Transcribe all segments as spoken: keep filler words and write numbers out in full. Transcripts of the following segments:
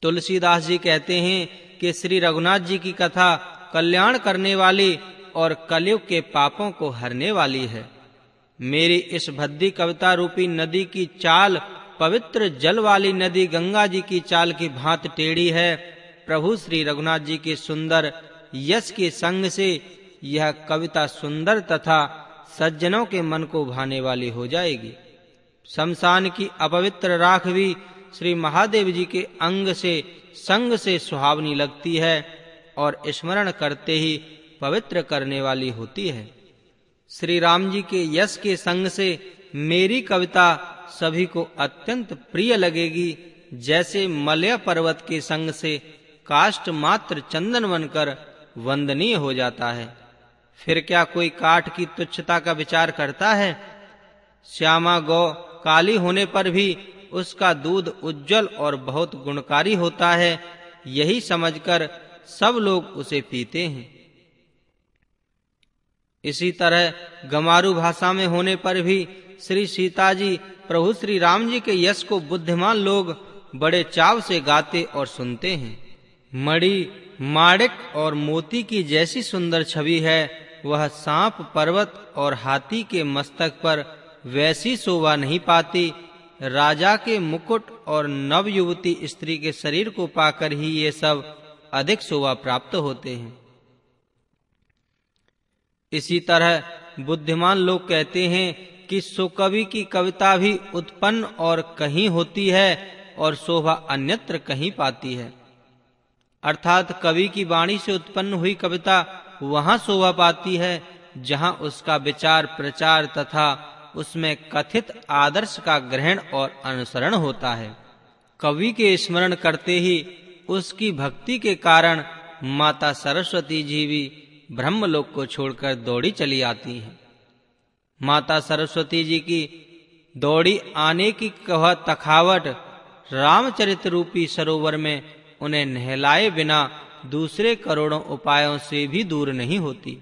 तुलसीदास जी कहते हैं कि श्री रघुनाथ जी की कथा कल्याण करने वाली और कलयुग के पापों को हरने वाली है। मेरी इस भद्दी कविता रूपी नदी की चाल पवित्र जल वाली नदी गंगा जी की चाल की भांति टेढ़ी है। प्रभु श्री रघुनाथ जी के सुंदर यश के संग से यह कविता सुंदर तथा सज्जनों के मन को भाने वाली हो जाएगी। शमशान की अपवित्र राख भी श्री महादेव जी के अंग से संग से सुहावनी लगती है और स्मरण करते ही पवित्र करने वाली होती है। श्री राम जी के यश के संग से मेरी कविता सभी को अत्यंत प्रिय लगेगी, जैसे मलय पर्वत के संग से काष्ठ मात्र चंदन बनकर वंदनीय हो जाता है। फिर क्या कोई काठ की तुच्छता का विचार करता है? श्यामा गौ काली होने पर भी उसका दूध उज्जवल और बहुत गुणकारी होता है, यही समझकर सब लोग उसे पीते हैं। इसी तरह गमारू भाषा में होने पर भी श्री सीता जी प्रभु श्री राम जी के यश को बुद्धिमान लोग बड़े चाव से गाते और सुनते हैं। मणि, माणिक और मोती की जैसी सुंदर छवि है, वह सांप, पर्वत और हाथी के मस्तक पर वैसी शोभा नहीं पाती। राजा के मुकुट और नवयुवती स्त्री के शरीर को पाकर ही ये सब अधिक शोभा प्राप्त होते हैं। इसी तरह बुद्धिमान लोग कहते हैं कि सुकवि की कविता भी उत्पन्न और कहीं होती है और शोभा अन्यत्र कहीं पाती है। अर्थात कवि की वाणी से उत्पन्न हुई कविता वहां शोभा पाती है जहां उसका विचार प्रचार तथा उसमें कथित आदर्श का ग्रहण और अनुसरण होता है। कवि के स्मरण करते ही उसकी भक्ति के कारण माता सरस्वती जी भी ब्रह्मलोक को छोड़कर दौड़ी चली आती हैं। माता सरस्वती जी की दौड़ी आने की कह तखावट रामचरित रूपी सरोवर में उन्हें नहलाए बिना दूसरे करोड़ों उपायों से भी दूर नहीं होती।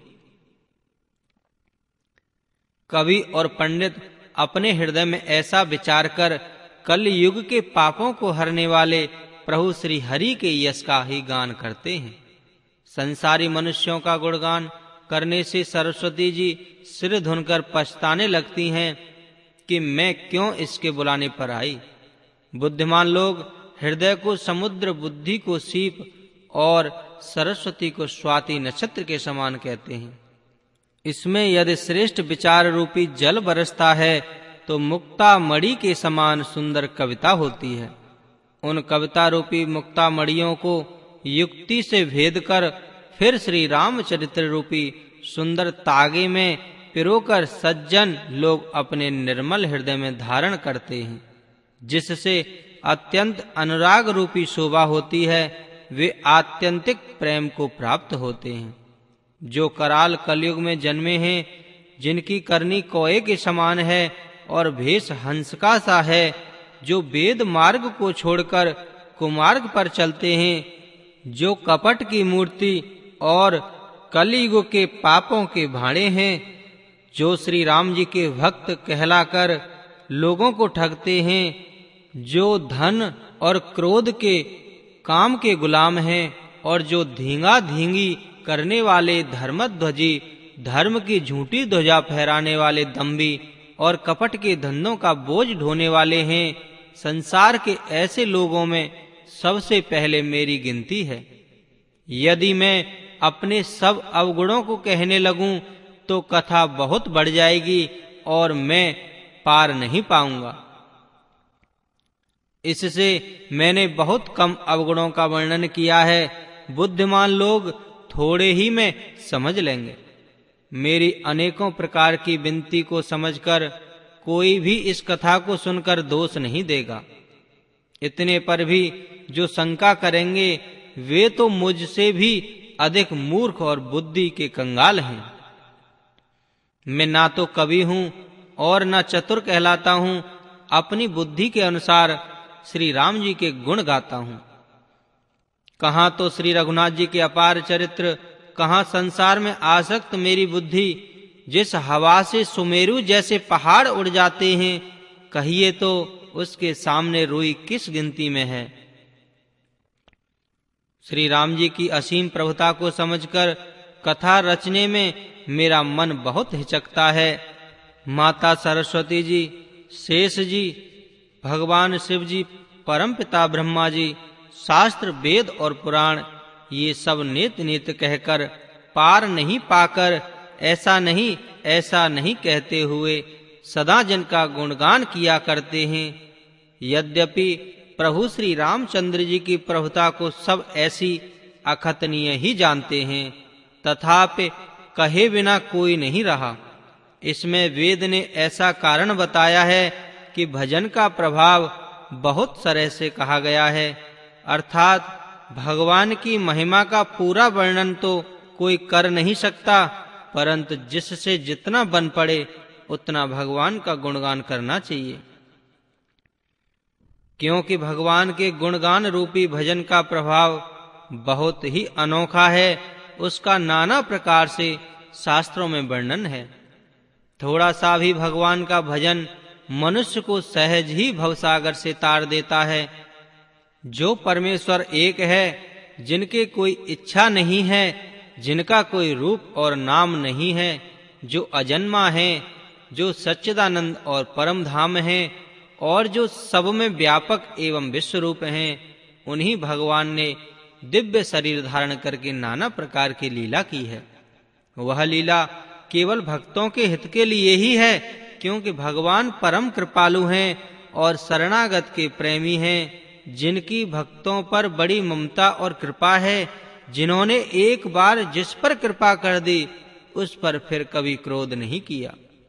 कवि और पंडित अपने हृदय में ऐसा विचार कर कल युग के पापों को हरने वाले प्रभु श्री हरि के यश का ही गान करते हैं। संसारी मनुष्यों का गुणगान करने से सरस्वती जी सिर धुनकर पछताने लगती हैं कि मैं क्यों इसके बुलाने पर आई। बुद्धिमान लोग हृदय को समुद्र, बुद्धि को सीप और सरस्वती को स्वाति नक्षत्र के समान कहते हैं। इसमें यदि श्रेष्ठ विचार रूपी जल बरसता है तो मुक्ता मणि के समान सुंदर कविता होती है। उन कविता रूपी मुक्ता मणियों को युक्ति से भेद कर फिर श्री रामचरित्र रूपी सुंदर तागे में पिरोकर सज्जन लोग अपने निर्मल हृदय में धारण करते हैं, जिससे अत्यंत अनुराग रूपी शोभा होती है। वे आत्यंतिक प्रेम को प्राप्त होते हैं। जो कराल कलयुग में जन्मे हैं, जिनकी करनी कोए के समान है और भेष हंस का सा है, जो वेद मार्ग को छोड़कर कुमार्ग पर चलते हैं, जो कपट की मूर्ति और कलयुग के पापों के भाड़े हैं, जो श्री राम जी के भक्त कहलाकर लोगों को ठगते हैं, जो धन और क्रोध के काम के गुलाम हैं और जो धींगा धींगी करने वाले धर्मध्वजी, धर्म की झूठी ध्वजा फहराने वाले दंभी और कपट के धंधों का बोझ ढोने वाले हैं, संसार के ऐसे लोगों में सबसे पहले मेरी गिनती है। यदि मैं अपने सब अवगुणों को कहने लगूं तो कथा बहुत बढ़ जाएगी और मैं पार नहीं पाऊंगा। इससे मैंने बहुत कम अवगुणों का वर्णन किया है। बुद्धिमान लोग थोड़े ही में समझ लेंगे। मेरी अनेकों प्रकार की विनती को समझकर कोई भी इस कथा को सुनकर दोष नहीं देगा। इतने पर भी जो शंका करेंगे वे तो मुझसे भी अधिक मूर्ख और बुद्धि के कंगाल हैं। मैं ना तो कवि हूं और ना चतुर कहलाता हूं। अपनी बुद्धि के अनुसार श्री राम जी के गुण गाता हूं। कहां तो श्री रघुनाथ जी के अपार चरित्र, कहां संसार में आसक्त मेरी बुद्धि। जिस हवा से सुमेरु जैसे पहाड़ उड़ जाते हैं, कहिए तो उसके सामने रुई किस गिनती में है। श्री राम जी की असीम प्रभुता को समझकर कथा रचने में मेरा मन बहुत हिचकता है। माता सरस्वती जी, शेष जी, भगवान शिव जी, परमपिता ब्रह्मा जी, शास्त्र, वेद और पुराण ये सब नित नित कहकर पार नहीं पाकर ऐसा नहीं ऐसा नहीं कहते हुए सदा जिनका गुणगान किया करते हैं। यद्यपि प्रभु श्री रामचंद्र जी की प्रभुता को सब ऐसी अखतनीय ही जानते हैं, तथापि कहे बिना कोई नहीं रहा। इसमें वेद ने ऐसा कारण बताया है कि भजन का प्रभाव बहुत तरह से कहा गया है, अर्थात भगवान की महिमा का पूरा वर्णन तो कोई कर नहीं सकता, परंतु जिससे जितना बन पड़े उतना भगवान का गुणगान करना चाहिए, क्योंकि भगवान के गुणगान रूपी भजन का प्रभाव बहुत ही अनोखा है। उसका नाना प्रकार से शास्त्रों में वर्णन है। थोड़ा सा भी भगवान का भजन मनुष्य को सहज ही भवसागर से तार देता है। जो परमेश्वर एक है, जिनके कोई इच्छा नहीं है, जिनका कोई रूप और नाम नहीं है, जो अजन्मा है, जो सच्चिदानंद और परम धाम है और जो सब में व्यापक एवं विश्व रूप हैं, उन्हीं भगवान ने दिव्य शरीर धारण करके नाना प्रकार की लीला की है। वह लीला केवल भक्तों के हित के लिए ही है, क्योंकि भगवान परम कृपालु हैं और शरणागत के प्रेमी हैं, जिनकी भक्तों पर बड़ी ममता और कृपा है, जिन्होंने एक बार जिस पर कृपा कर दी उस पर फिर कभी क्रोध नहीं किया।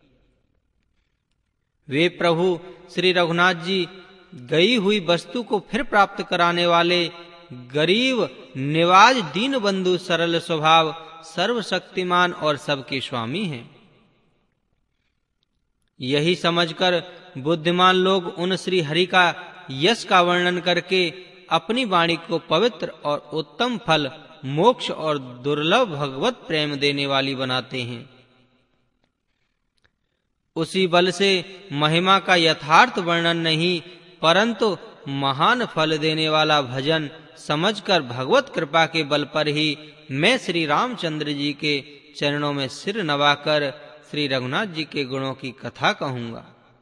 वे प्रभु श्री रघुनाथ जी गई हुई वस्तु को फिर प्राप्त कराने वाले गरीब निवाज दीन बंधु सरल स्वभाव सर्वशक्तिमान और सबके स्वामी हैं। यही समझकर बुद्धिमान लोग उन श्री हरि का यश का वर्णन करके अपनी वाणी को पवित्र और उत्तम फल, मोक्ष और दुर्लभ भगवत प्रेम देने वाली बनाते हैं। उसी बल से महिमा का यथार्थ वर्णन नहीं, परंतु महान फल देने वाला भजन समझकर भगवत कृपा के बल पर ही मैं श्री रामचंद्र जी के चरणों में सिर नवाकर श्री रघुनाथ जी के गुणों की कथा कहूंगा।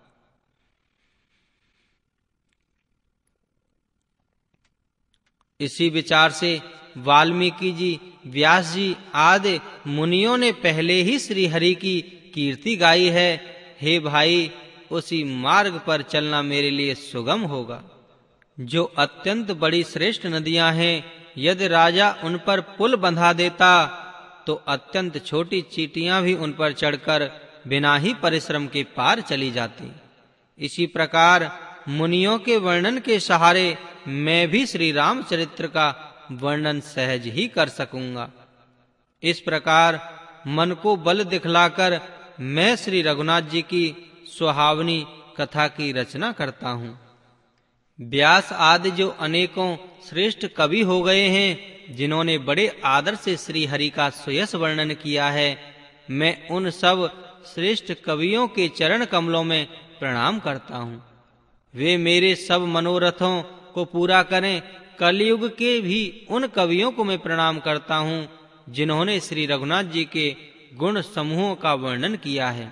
इसी विचार से वाल्मीकि जी, व्यास जी आदि मुनियों ने पहले ही श्री हरि की कीर्ति गाई है। हे भाई, उसी मार्ग पर चलना मेरे लिए सुगम होगा। जो अत्यंत बड़ी श्रेष्ठ नदियां हैं, यदि राजा उन पर पुल बंधा देता तो अत्यंत छोटी चींटियां भी उन पर चढ़कर बिना ही परिश्रम के पार चली जाती। इसी प्रकार मुनियों के वर्णन के सहारे मैं भी श्री रामचरित्र का वर्णन सहज ही कर सकूंगा। इस प्रकार मन को बल दिखलाकर मैं श्री रघुनाथ जी की सुहावनी कथा की रचना करता हूँ। व्यास आदि जो अनेकों श्रेष्ठ कवि हो गए हैं, जिन्होंने बड़े आदर से श्री हरि का सुयश वर्णन किया है, मैं उन सब श्रेष्ठ कवियों के चरण कमलों में प्रणाम करता हूँ। वे मेरे सब मनोरथों को पूरा करें। कलयुग के भी उन कवियों को मैं प्रणाम करता हूँ, जिन्होंने श्री रघुनाथ जी के गुण समूहों का वर्णन किया है।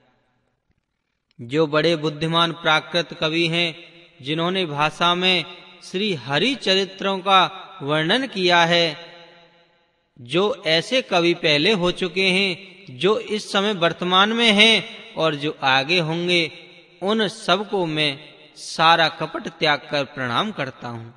जो बड़े बुद्धिमान प्राकृत कवि हैं, जिन्होंने भाषा में श्री हरि चरित्रों का वर्णन किया है, जो ऐसे कवि पहले हो चुके हैं, जो इस समय वर्तमान में हैं और जो आगे होंगे, उन सबको मैं सारा कपट त्याग कर प्रणाम करता हूँ।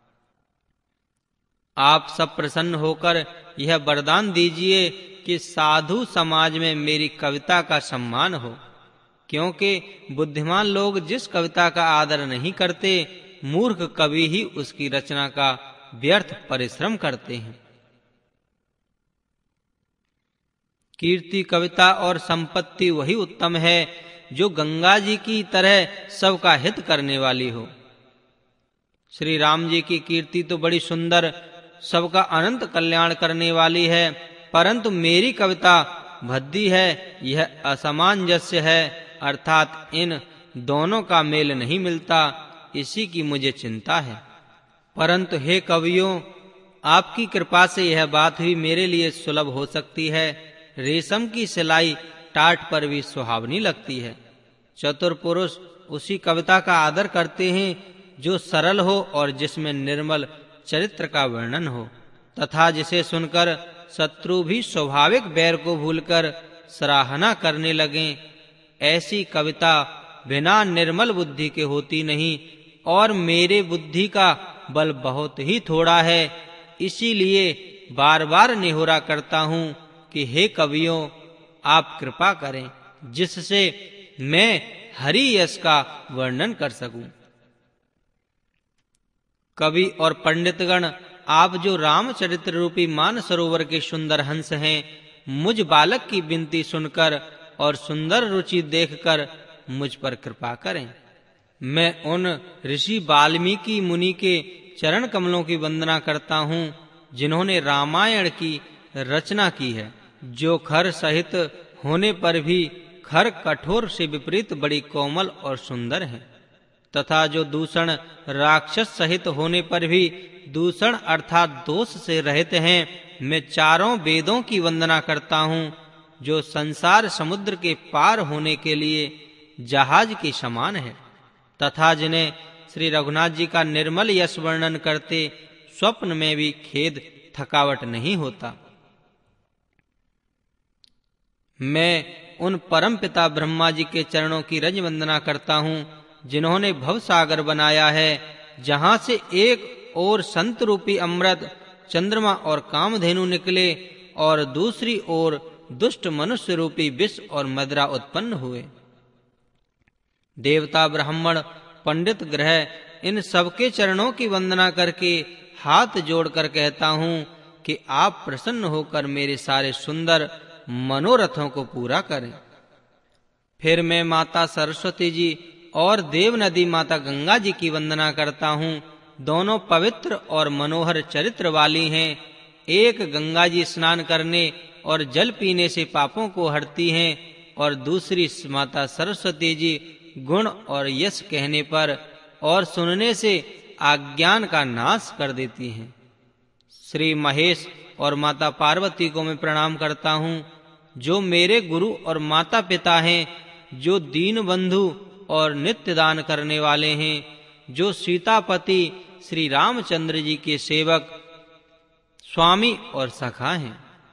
आप सब प्रसन्न होकर यह वरदान दीजिए कि साधु समाज में मेरी कविता का सम्मान हो, क्योंकि बुद्धिमान लोग जिस कविता का आदर नहीं करते, मूर्ख कवि ही उसकी रचना का व्यर्थ परिश्रम करते हैं। कीर्ति, कविता और संपत्ति वही उत्तम है जो गंगा जी की तरह सबका हित करने वाली हो। श्री राम जी की कीर्ति तो बड़ी सुंदर, सबका अनंत कल्याण करने वाली है, परंतु मेरी कविता भद्दी है, यह असमंजस्य है, अर्थात इन दोनों का मेल नहीं मिलता, इसी की मुझे चिंता है। परंतु हे कवियों, आपकी कृपा से यह बात भी मेरे लिए सुलभ हो सकती है। रेशम की सिलाई टाट पर भी सुहावनी लगती है। चतुर पुरुष उसी कविता का आदर करते हैं जो सरल हो और जिसमें निर्मल चरित्र का वर्णन हो, तथा जिसे सुनकर शत्रु भी स्वाभाविक बैर को भूलकर सराहना करने लगें। ऐसी कविता बिना निर्मल बुद्धि के होती नहीं, और मेरे बुद्धि का बल बहुत ही थोड़ा है। इसीलिए बार-बार निहोरा करता हूं कि हे कवियों, आप कृपा करें जिससे मैं हरि यश का वर्णन कर सकूं। कवि और पंडितगण, आप जो रामचरित्र रूपी मानसरोवर के सुंदर हंस हैं, मुझ बालक की विनती सुनकर और सुंदर रुचि देखकर मुझ पर कृपा करें। मैं उन ऋषि वाल्मीकि मुनि के चरण कमलों की वंदना करता हूँ जिन्होंने रामायण की रचना की है, जो खर सहित होने पर भी खर कठोर से विपरीत बड़ी कोमल और सुंदर है, तथा जो दूषण राक्षस सहित होने पर भी दूषण अर्थात दोष से रहित हैं। मैं चारों वेदों की वंदना करता हूँ जो संसार समुद्र के पार होने के लिए जहाज के समान है, तथा जिन्हें श्री रघुनाथ जी का निर्मल यश वर्णन करते स्वप्न में भी खेद थकावट नहीं होता। मैं उन परम पिता ब्रह्मा जी के चरणों की रज वंदना करता हूँ जिन्होंने भवसागर बनाया है, जहां से एक ओर संत रूपी अमृत, चंद्रमा और कामधेनु निकले और दूसरी ओर दुष्ट मनुष्य रूपी विष और मदिरा उत्पन्न हुए। देवता, ब्राह्मण, पंडित, ग्रह, इन सबके चरणों की वंदना करके हाथ जोड़कर कहता हूँ कि आप प्रसन्न होकर मेरे सारे सुंदर मनोरथों को पूरा करें। फिर मैं माता सरस्वती जी और देव नदी माता गंगा जी की वंदना करता हूँ। दोनों पवित्र और मनोहर चरित्र वाली हैं। एक गंगा जी स्नान करने और जल पीने से पापों को हरती हैं, और दूसरी माता सरस्वती जी गुण और यश कहने पर और सुनने से अज्ञान का नाश कर देती हैं। श्री महेश और माता पार्वती को मैं प्रणाम करता हूँ, जो मेरे गुरु और माता पिता हैं, जो दीन बंधु और नित्य दान करने वाले हैं, जो सीतापति श्री रामचंद्र जी के सेवक, स्वामी और सखा हैं,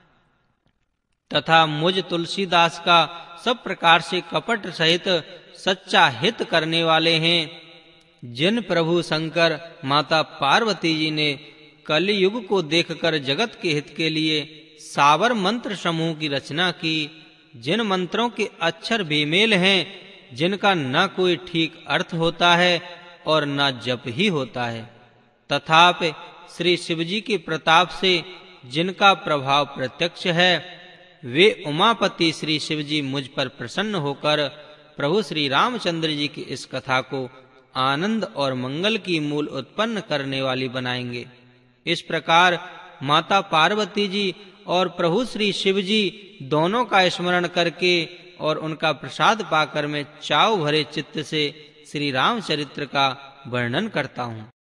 तथा मुझ तुलसीदास का सब प्रकार से कपट सहित सच्चा हित करने वाले हैं, जिन प्रभु शंकर माता पार्वती जी ने कलयुग को देखकर जगत के हित के लिए सावर मंत्र समूह की रचना की, जिन मंत्रों के अक्षर बेमेल हैं, जिनका न कोई ठीक अर्थ होता है और न जप ही होता है, तथापि श्री शिवजी के प्रताप से जिनका प्रभाव प्रत्यक्ष है, वे उमापति श्री शिवजी मुझ पर प्रसन्न होकर प्रभु श्री रामचंद्र जी की इस कथा को आनंद और मंगल की मूल उत्पन्न करने वाली बनाएंगे। इस प्रकार माता पार्वती जी और प्रभु श्री शिवजी दोनों का स्मरण करके और उनका प्रसाद पाकर मैं चाव भरे चित्त से श्री रामचरित्र का वर्णन करता हूँ।